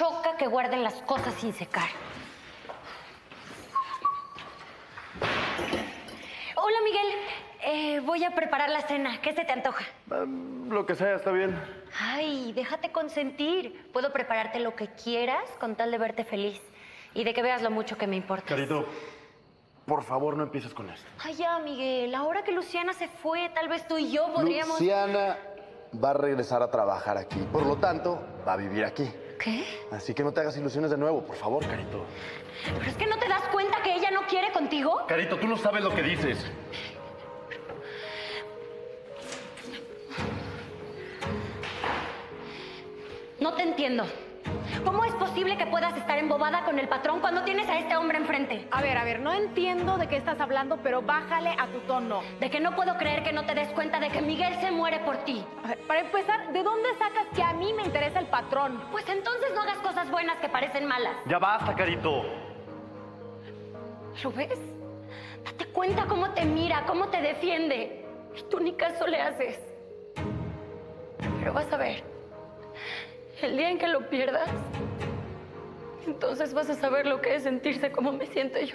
choca que guarden las cosas sin secar. Hola, Miguel. Voy a preparar la cena. ¿Qué se te antoja? Lo que sea, está bien. Ay, déjate consentir. Puedo prepararte lo que quieras con tal de verte feliz y de que veas lo mucho que me importa. Carito, por favor, no empieces con esto. Ay, ya, Miguel. Ahora que Luciana se fue, tal vez tú y yo podríamos... Luciana va a regresar a trabajar aquí. Por lo tanto, va a vivir aquí. ¿Qué? Así que no te hagas ilusiones de nuevo, por favor, Carito. ¿Pero es que no te das cuenta que ella no quiere contigo? Carito, tú no sabes lo que dices. No te entiendo. ¿Cómo es posible que puedas estar embobada con el patrón cuando tienes a este hombre enfrente? A ver, no entiendo de qué estás hablando, pero bájale a tu tono. De que no puedo creer que no te des cuenta de que Miguel se muere por ti. A ver, para empezar, ¿de dónde sacas que a mí me interesa el patrón? Pues entonces no hagas cosas buenas que parecen malas. Ya basta, Carito. ¿Lo ves? Date cuenta cómo te mira, cómo te defiende. Y tú ni caso le haces. Pero vas a ver. El día en que lo pierdas, entonces vas a saber lo que es sentirse como me siento yo.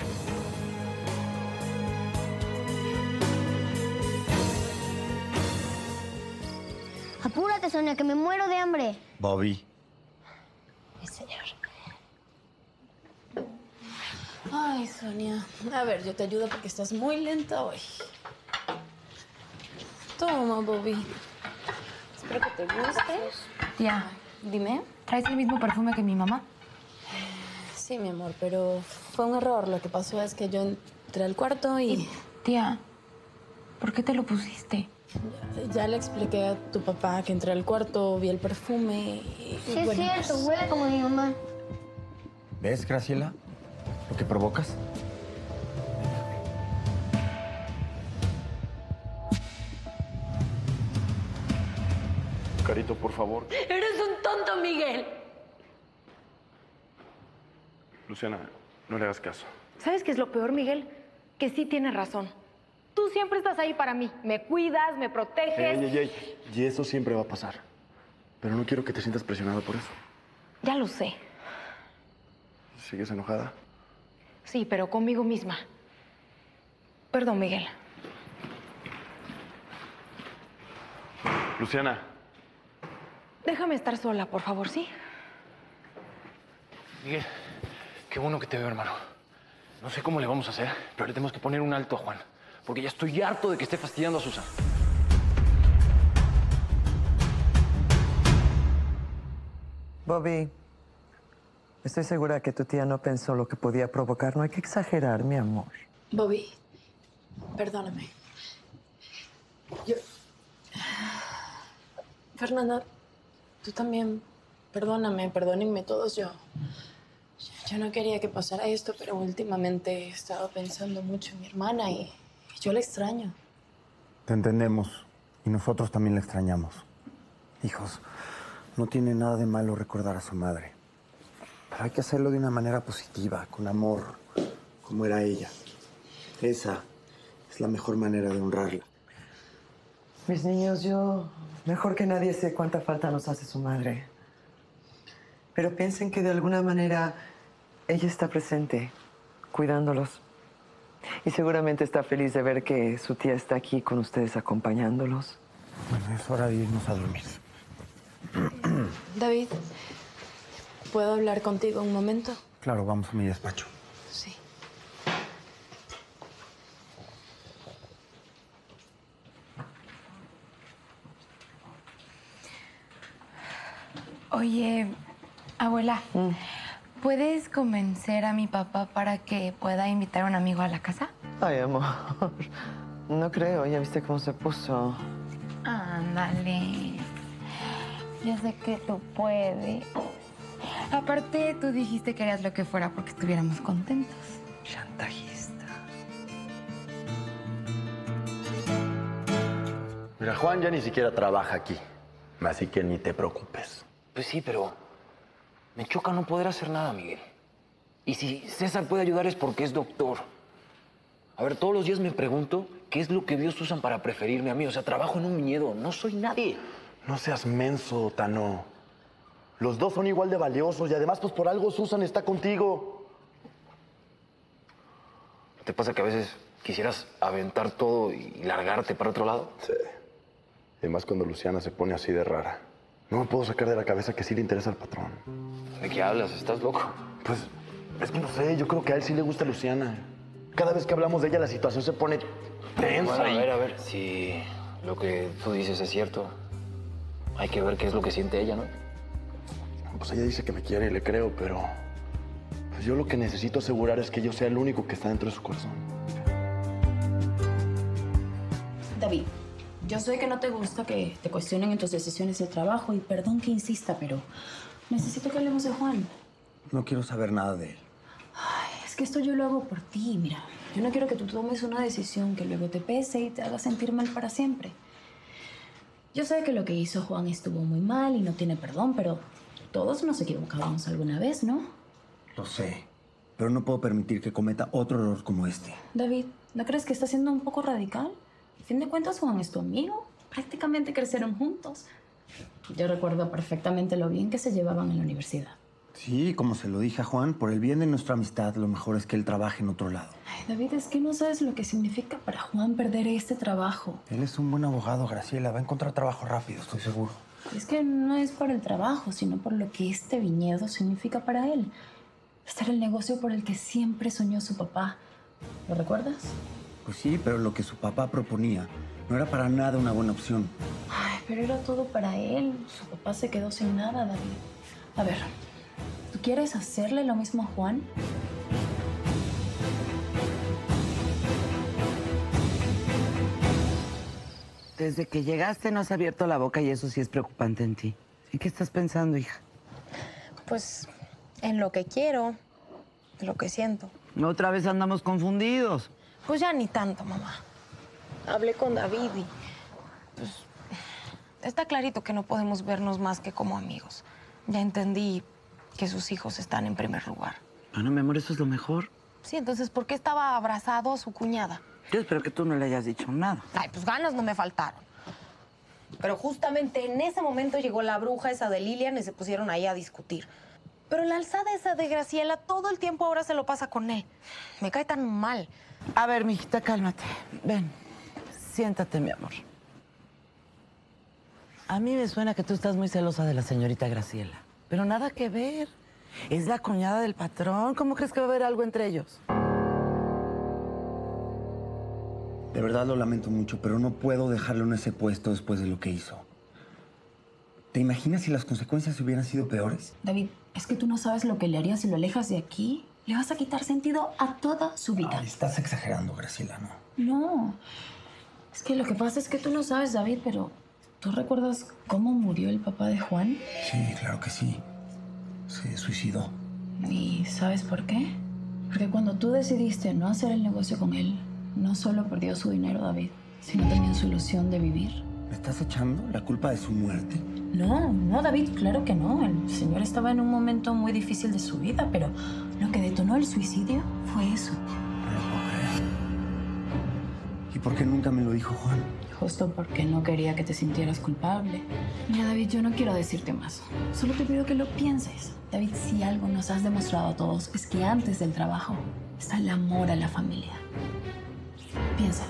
Apúrate, Sonia, que me muero de hambre. Bobby. Mi señor. Ay, Sonia. A ver, yo te ayudo porque estás muy lenta hoy. Toma, Bobby. Espero que te guste. Tía, Dime. ¿traes el mismo perfume que mi mamá? Sí, mi amor, pero fue un error. Lo que pasó es que yo entré al cuarto y... Tía, ¿por qué te lo pusiste? Ya le expliqué a tu papá que entré al cuarto, vi el perfume y... Sí, es cierto, huele como mi mamá. ¿Ves, Graciela? Lo que provocas. Carito, por favor. Eres un tonto, Miguel. Luciana, no le hagas caso. ¿Sabes qué es lo peor, Miguel? Que sí tienes razón. Tú siempre estás ahí para mí. Me cuidas, me proteges. Ey. Y eso siempre va a pasar. Pero no quiero que te sientas presionado por eso. Ya lo sé. ¿Sigues enojada? Sí, pero conmigo misma. Perdón, Miguel. Luciana. Déjame estar sola, por favor, ¿sí? Miguel, qué bueno que te veo, hermano. No sé cómo le vamos a hacer, pero le tenemos que poner un alto a Juan. Porque ya estoy harto de que esté fastidiando a Susan. Bobby, estoy segura que tu tía no pensó lo que podía provocar. No hay que exagerar, mi amor. Bobby, perdóname. Yo... Fernanda, tú también, perdónenme todos. Yo no quería que pasara esto, pero últimamente he estado pensando mucho en mi hermana y yo la extraño. Te entendemos. Y nosotros también la extrañamos. Hijos, no tiene nada de malo recordar a su madre. Pero hay que hacerlo de una manera positiva, con amor, como era ella. Esa es la mejor manera de honrarla. Mis niños, yo mejor que nadie sé cuánta falta nos hace su madre. Pero piensen que de alguna manera ella está presente, cuidándolos. Y seguramente está feliz de ver que su tía está aquí con ustedes acompañándolos. Bueno, es hora de irnos a dormir. David, ¿puedo hablar contigo un momento? Claro, vamos a mi despacho. Sí. Oye, abuela, ¿puedes convencer a mi papá para que pueda invitar a un amigo a la casa? Ay, amor, no creo. Ya viste cómo se puso. Ándale. Ya sé que tú puedes. Aparte, tú dijiste que harías lo que fuera porque estuviéramos contentos. Chantajista. Mira, Juan ya ni siquiera trabaja aquí. Así que ni te preocupes. Pues sí, pero me choca no poder hacer nada, Miguel. Y si César puede ayudar es porque es doctor. A ver, todos los días me pregunto qué es lo que vio Susan para preferirme a mí. O sea, trabajo en un viñedo, no soy nadie. No seas menso, Tano. Los dos son igual de valiosos y además, pues por algo Susan está contigo. ¿No te pasa que a veces quisieras aventar todo y largarte para otro lado? Sí. Y más cuando Luciana se pone así de rara. No me puedo sacar de la cabeza que sí le interesa al patrón. ¿De qué hablas? ¿Estás loco? Pues, es que no sé, yo creo que a él sí le gusta Luciana. Cada vez que hablamos de ella, la situación se pone tensa. Bueno, a ver, si lo que tú dices es cierto, hay que ver qué es lo que siente ella, ¿no? Pues ella dice que me quiere y le creo, pero pues yo lo que necesito asegurar es que yo sea el único que está dentro de su corazón. David, yo sé que no te gusta que te cuestionen en tus decisiones de trabajo y perdón que insista, pero necesito que hablemos de Juan. No quiero saber nada de él. Ay, es que esto yo lo hago por ti, mira. Yo no quiero que tú tomes una decisión que luego te pese y te haga sentir mal para siempre. Yo sé que lo que hizo Juan estuvo muy mal y no tiene perdón, pero todos nos equivocábamos alguna vez, ¿no? Lo sé, pero no puedo permitir que cometa otro error como este. David, ¿no crees que está siendo un poco radical? A fin de cuentas, Juan es tu amigo. Prácticamente crecieron juntos. Yo recuerdo perfectamente lo bien que se llevaban en la universidad. Sí, como se lo dije a Juan, por el bien de nuestra amistad, lo mejor es que él trabaje en otro lado. Ay, David, es que no sabes lo que significa para Juan perder este trabajo. Él es un buen abogado, Graciela. Va a encontrar trabajo rápido, estoy seguro. Es que no es por el trabajo, sino por lo que este viñedo significa para él. Este era el negocio por el que siempre soñó su papá. ¿Lo recuerdas? Pues sí, pero lo que su papá proponía no era para nada una buena opción. Ay, pero era todo para él. Su papá se quedó sin nada, David. A ver, ¿tú quieres hacerle lo mismo a Juan? Desde que llegaste no has abierto la boca y eso sí es preocupante en ti. ¿En qué estás pensando, hija? Pues en lo que quiero, en lo que siento. Otra vez andamos confundidos. Pues ya ni tanto, mamá. Hablé con David y pues está clarito que no podemos vernos más que como amigos. Ya entendí que sus hijos están en primer lugar. Bueno, mi amor, eso es lo mejor. Sí, entonces, ¿por qué estaba abrazado a su cuñada? Yo espero que tú no le hayas dicho nada. Ay, pues ganas no me faltaron. Pero justamente en ese momento llegó la bruja esa de Lilian y se pusieron ahí a discutir. Pero la alzada esa de Graciela todo el tiempo ahora se lo pasa con él. Me cae tan mal. A ver, mijita, cálmate. Ven, siéntate, mi amor. A mí me suena que tú estás muy celosa de la señorita Graciela. Pero nada que ver. Es la cuñada del patrón. ¿Cómo crees que va a haber algo entre ellos? De verdad lo lamento mucho, pero no puedo dejarlo en ese puesto después de lo que hizo. ¿Te imaginas si las consecuencias hubieran sido peores? David, es que tú no sabes lo que le harías si lo alejas de aquí. Le vas a quitar sentido a toda su vida. Ay, estás exagerando, Graciela, ¿no? No. Es que lo que pasa es que tú no sabes, David, pero ¿tú recuerdas cómo murió el papá de Juan? Sí, claro que sí. Se suicidó. ¿Y sabes por qué? Porque cuando tú decidiste no hacer el negocio con él, no solo perdió su dinero, David, sino también su ilusión de vivir. ¿Me estás echando la culpa de su muerte? No, David, claro que no. El señor estaba en un momento muy difícil de su vida, pero lo que detonó el suicidio fue eso. No lo puedo creer. ¿Y por qué nunca me lo dijo Juan? Justo porque no quería que te sintieras culpable. Mira, David, yo no quiero decirte más. Solo te pido que lo pienses. David, si algo nos has demostrado a todos es que antes del trabajo está el amor a la familia. Piénsalo.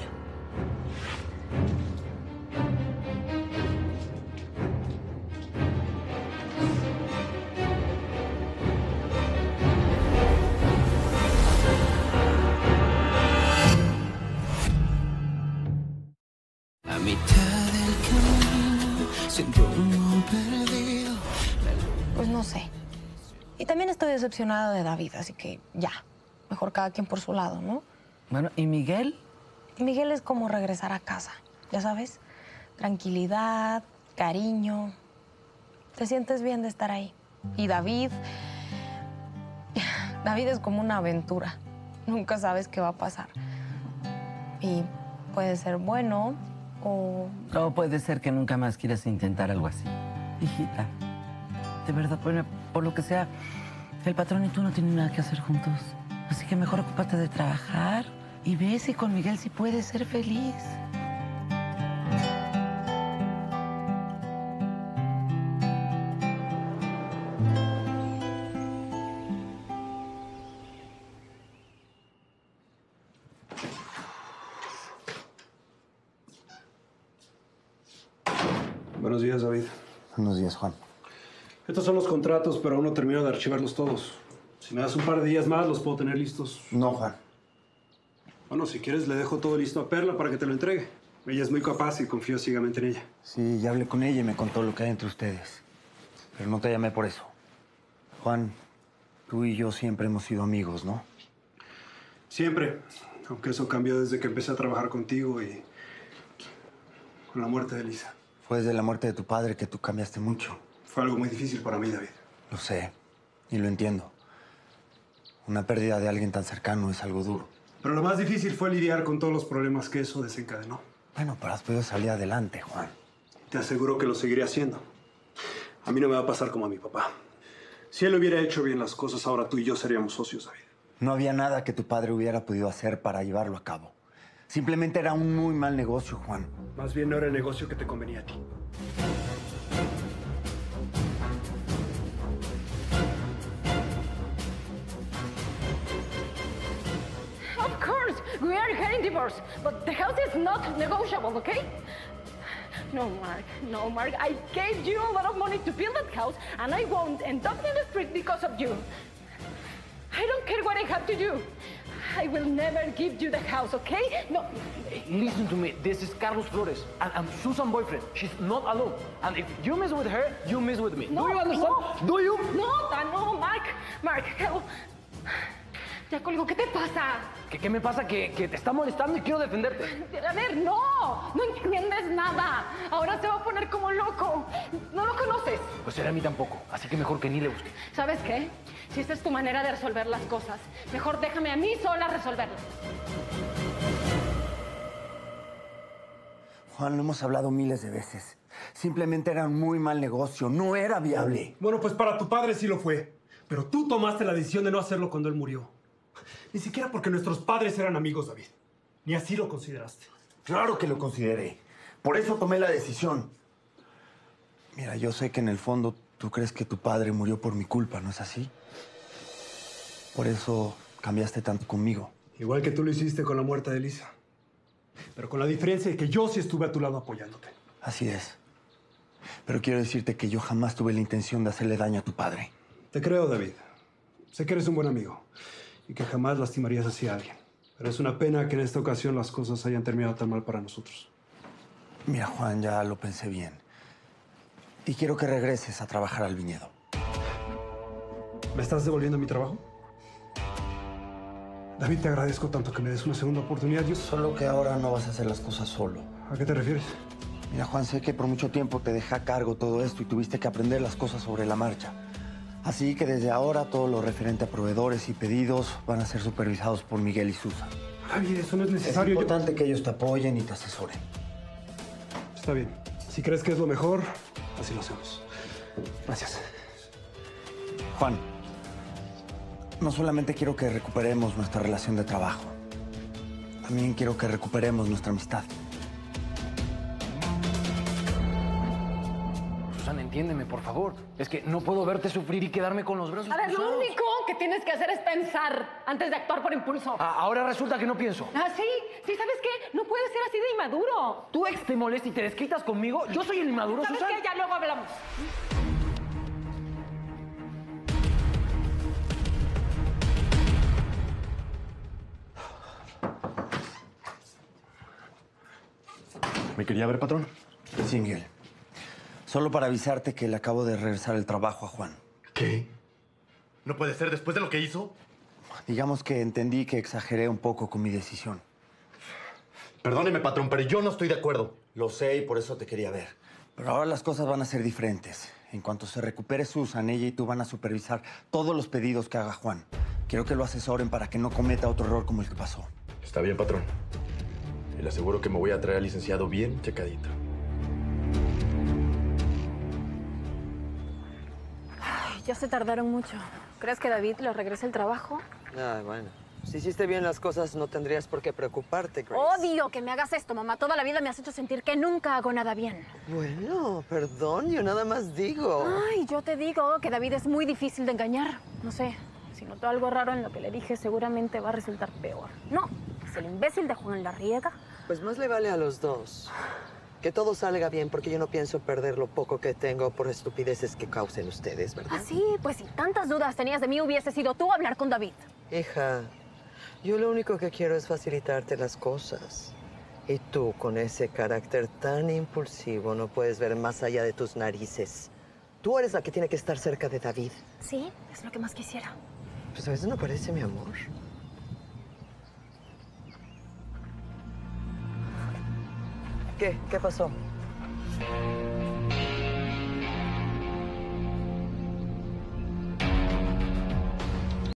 A mitad del camino, sin rumbo perdido. Pues no sé. Y también estoy decepcionada de David, así que ya. Mejor cada quien por su lado, ¿no? Bueno, ¿y Miguel? Miguel es como regresar a casa, ya sabes. Tranquilidad, cariño. Te sientes bien de estar ahí. Y David... David es como una aventura. Nunca sabes qué va a pasar. Y puede ser bueno o... O puede ser que nunca más quieras intentar algo así. Hijita, de verdad, bueno, por lo que sea, el patrón y tú no tienen nada que hacer juntos. Así que mejor ocúpate de trabajar y ve si con Miguel sí puedes ser feliz. Buenos días, David. Buenos días, Juan. Estos son los contratos, pero aún no termino de archivarlos todos. Si me das un par de días más, los puedo tener listos. No, Juan. Bueno, si quieres, le dejo todo listo a Perla para que te lo entregue. Ella es muy capaz y confío ciegamente en ella. Sí, ya hablé con ella y me contó lo que hay entre ustedes. Pero no te llamé por eso. Juan, tú y yo siempre hemos sido amigos, ¿no? Siempre. Aunque eso cambió desde que empecé a trabajar contigo y con la muerte de Lisa. Fue desde la muerte de tu padre que tú cambiaste mucho. Fue algo muy difícil para mí, David. Lo sé, y lo entiendo. Una pérdida de alguien tan cercano es algo duro. Pero lo más difícil fue lidiar con todos los problemas que eso desencadenó. Bueno, pero has podido salir adelante, Juan. Te aseguro que lo seguiré haciendo. A mí no me va a pasar como a mi papá. Si él hubiera hecho bien las cosas, ahora tú y yo seríamos socios, David. No había nada que tu padre hubiera podido hacer para llevarlo a cabo. Simplemente era un muy mal negocio, Juan. Más bien no era el negocio que te convenía a ti. Of course, we are getting divorced, but the house is not negotiable, okay? No, Mark, I gave you a lot of money to build that house, and I won't end up in the street because of you. I don't care what I have to do. I will never give you the house, okay? No. Listen to me. This is Carlos Flores, and I'm Susan's boyfriend. She's not alone. And if you mess with her, you mess with me. No, Do you understand? no. Do you? No, Mark, help. Ya colgó, ¿qué te pasa? ¿Qué me pasa? Que te está molestando y quiero defenderte. A ver, no entiendes nada. Ahora se va a poner como loco. No lo conoces. Pues era a mí tampoco, así que mejor que ni le busque. ¿Sabes qué? Si esta es tu manera de resolver las cosas, mejor déjame a mí sola resolverlas. Juan, lo hemos hablado miles de veces. Simplemente era un muy mal negocio. No era viable. Bueno, pues para tu padre sí lo fue. Pero tú tomaste la decisión de no hacerlo cuando él murió. Ni siquiera porque nuestros padres eran amigos, David. Ni así lo consideraste. Claro que lo consideré. Por eso tomé la decisión. Mira, yo sé que en el fondo tú crees que tu padre murió por mi culpa, ¿no es así? Por eso cambiaste tanto conmigo. Igual que tú lo hiciste con la muerte de Lisa. Pero con la diferencia de que yo sí estuve a tu lado apoyándote. Así es. Pero quiero decirte que yo jamás tuve la intención de hacerle daño a tu padre. Te creo, David. Sé que eres un buen amigo y que jamás lastimarías así a alguien. Pero es una pena que en esta ocasión las cosas hayan terminado tan mal para nosotros. Mira, Juan, ya lo pensé bien. Y quiero que regreses a trabajar al viñedo. ¿Me estás devolviendo mi trabajo? David, te agradezco tanto que me des una segunda oportunidad. Solo que ahora no vas a hacer las cosas solo. ¿A qué te refieres? Mira, Juan, sé que por mucho tiempo te dejé a cargo todo esto y tuviste que aprender las cosas sobre la marcha. Así que desde ahora todo lo referente a proveedores y pedidos van a ser supervisados por Miguel y Susan. Javier, eso no es necesario. Es importante que ellos te apoyen y te asesoren. Está bien. Si crees que es lo mejor, así lo hacemos. Gracias. Juan, no solamente quiero que recuperemos nuestra relación de trabajo. También quiero que recuperemos nuestra amistad. Susana, entiéndeme, por favor. Es que no puedo verte sufrir y quedarme con los brazos A ver, lo cruzados. único que tienes que hacer es pensar antes de actuar por impulso. Ahora resulta que no pienso. Ah, sí, ¿sabes qué? No puedes ser así de inmaduro. ¿Tu ex te molesta y te desquitas conmigo? ¿Yo soy el inmaduro, ¿Sabes Susana? qué? Ya luego hablamos. ¿Me quería ver, patrón? Sí, Miguel. Solo para avisarte que le acabo de regresar el trabajo a Juan. ¿Qué? ¿No puede ser después de lo que hizo? Digamos que entendí que exageré un poco con mi decisión. Perdóneme, patrón, pero yo no estoy de acuerdo. Lo sé y por eso te quería ver. Pero ahora las cosas van a ser diferentes. En cuanto se recupere Susan, ella y tú van a supervisar todos los pedidos que haga Juan. Quiero que lo asesoren para que no cometa otro error como el que pasó. Está bien, patrón. Y le aseguro que me voy a traer al licenciado bien checadito. Ay, ya se tardaron mucho. ¿Crees que David le regrese el trabajo? Ah, bueno. Si hiciste bien las cosas, no tendrías por qué preocuparte, Grace. Odio que me hagas esto, mamá. Toda la vida me has hecho sentir que nunca hago nada bien. Bueno, perdón, yo nada más digo. Ay, yo te digo que David es muy difícil de engañar. No sé, si notó algo raro en lo que le dije, seguramente va a resultar peor. No, si el imbécil de Juan la riega. Pues más le vale a los dos. Que todo salga bien, porque yo no pienso perder lo poco que tengo por estupideces que causen ustedes, ¿verdad? Ah, sí, pues si tantas dudas tenías de mí, hubiese sido tú hablar con David. Hija, yo lo único que quiero es facilitarte las cosas. Y tú, con ese carácter tan impulsivo, no puedes ver más allá de tus narices. Tú eres la que tiene que estar cerca de David. Sí, es lo que más quisiera. Pues a veces no parece mi amor. ¿Qué? ¿Qué pasó?